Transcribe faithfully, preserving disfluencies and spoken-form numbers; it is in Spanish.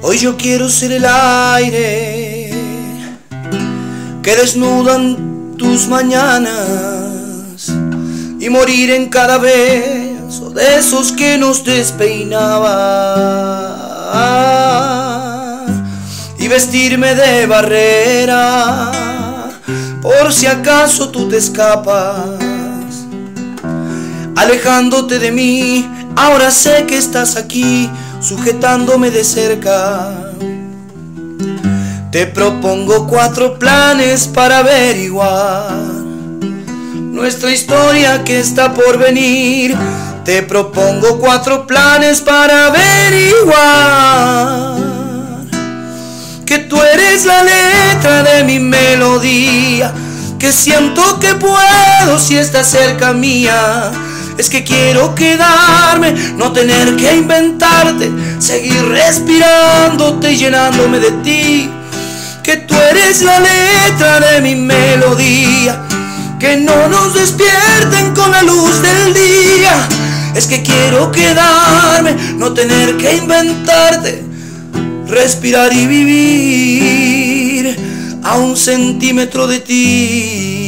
Hoy yo quiero ser el aire que desnudan tus mañanas y morir en cada beso de esos que nos despeinaban, y vestirme de barrera por si acaso tú te escapas, alejándote de mí. Ahora sé que estás aquí, sujetándome de cerca. Te propongo cuatro planes para averiguar nuestra historia que está por venir. Te propongo cuatro planes para averiguar que tú eres la letra de mi melodía, que siento que puedo si estás cerca mía. Es que quiero quedarme, no tener que inventarte, seguir respirándote y llenándome de ti. Que tú eres la letra de mi melodía, que no nos despierten con la luz del día. Es que quiero quedarme, no tener que inventarte, respirar y vivir a un centímetro de ti.